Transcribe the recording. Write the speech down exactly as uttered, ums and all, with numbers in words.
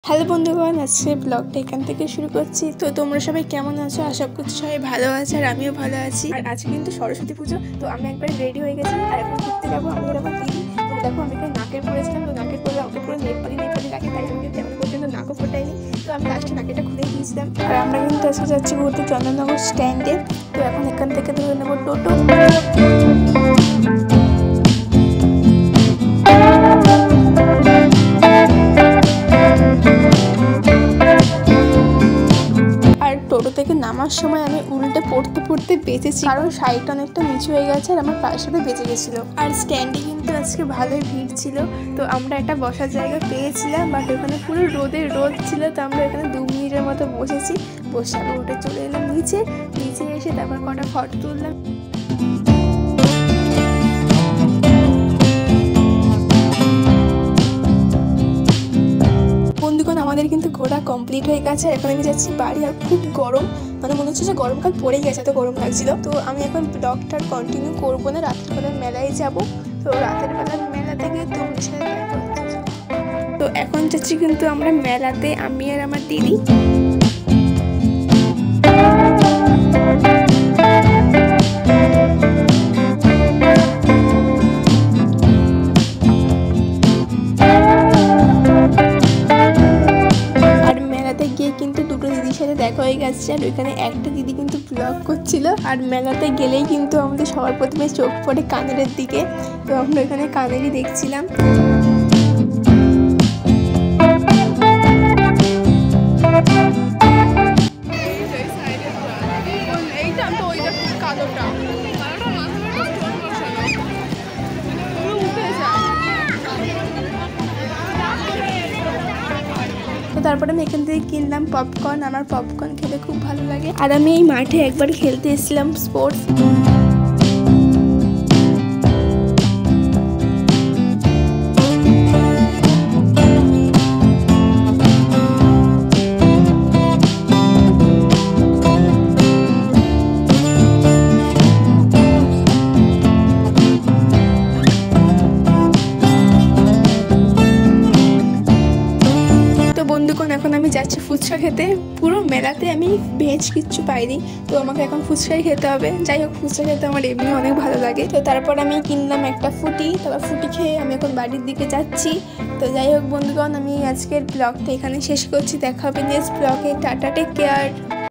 Hello বন্ধুগণ, আজকে ব্লগটা এখান থেকে শুরু করছি। তো তোমরা সবাই কেমন আছো? আশা করছি সবাই ভালো আছে, আর আমিও ভালো আছি। আর আজকে কিন্তু সরস্বতী পুজো, তো আমি একবার রেডি হয়ে গেছি আর এখন ঘুরতে যাবো আমাদের আমার দিদি। তো দেখো আমি এখানে নাকের পরেছিলাম, তো নাকের পরে আমাকে পুরো নেপালি নেপালি লাগে, তাই জন্য কিন্তু তেমন পর্যন্ত নাকও ফোটাইনি। তো আমি লাস্টে নাকেটা খুলে দিয়েছিলাম। আর আমরা কিন্তু আজকে যাচ্ছি ঘুরতে চন্দননগর স্ট্যান্ডে। তো এখন এখান থেকে ধরে নেবো টোটো। টোটো থেকে নামার সময় আমি উল্টে পড়তে পড়তে বেঁচেছি, কারণ সাইডটা অনেকটা নিচু হয়ে গেছে আর আমার পায়ের সাথে বেঁচে গেছিলো। আর স্ট্যান্ডে কিন্তু আজকে ভালোই ভিড় ছিল। তো আমরা একটা বসার জায়গা পেয়েছিলাম, বাট ওখানে পুরো রোদের রোদ ছিল। তো আমরা এখানে দু মিনিটের মতো বসেছি, বসে আমি উঠে চলে এলাম নিচে। নিচে এসে তারপর কটা ফটো তুললাম। বন্ধুগণ, আমাদের কিন্তু ঘোরা কমপ্লিট হয়ে গেছে। এখন আমি যাচ্ছি বাড়ি। আর খুব গরম, মানে মনে হচ্ছে যে গরমকাল পড়ে গেছে, তো গরম লাগছিল। তো আমি এখন ব্লগটা কন্টিনিউ করবো না, রাতের বেলার মেলায় যাব। তো রাতের বেলার মেলা থেকে তোমাদের সাথে দেখা হচ্ছে। তো এখন যাচ্ছি কিন্তু আমরা মেলাতে, আমি আর আমার দিদি। কিন্তু দুটো দিদির সাথে দেখা হয়ে গেছে, আর ওইখানে একটা দিদি কিন্তু ব্লগ করছিল। আর মেলাতে গেলেই কিন্তু আমাদের সবার প্রথমে চোখ পড়ে কানেরের দিকে। তো আমরা ওইখানে কানেরই দেখছিলাম। তারপরে আমি এখান থেকে কিনলাম পপকর্ন। আমার পপকর্ন খেতে খুব ভালো লাগে। আর আমি এই মাঠে একবার খেলতে এসেছিলাম স্পোর্টস। বন্ধুগণ, এখন আমি যাচ্ছি ফুচকা খেতে। পুরো মেলাতে আমি ভেজ কিচ্ছু পাইনি, তো আমাকে এখন ফুচকাই খেতে হবে। যাই হোক, ফুচকা খেতে আমার এমনি অনেক ভালো লাগে। তো তারপর আমি কিনলাম একটা ফুটি। তারপর ফুটি খেয়ে আমি এখন বাড়ির দিকে যাচ্ছি। তো যাই হোক বন্ধুগণ, আমি আজকের ব্লগটা এখানে শেষ করছি। দেখা হবে নেক্সট ব্লগে। Tata, take care.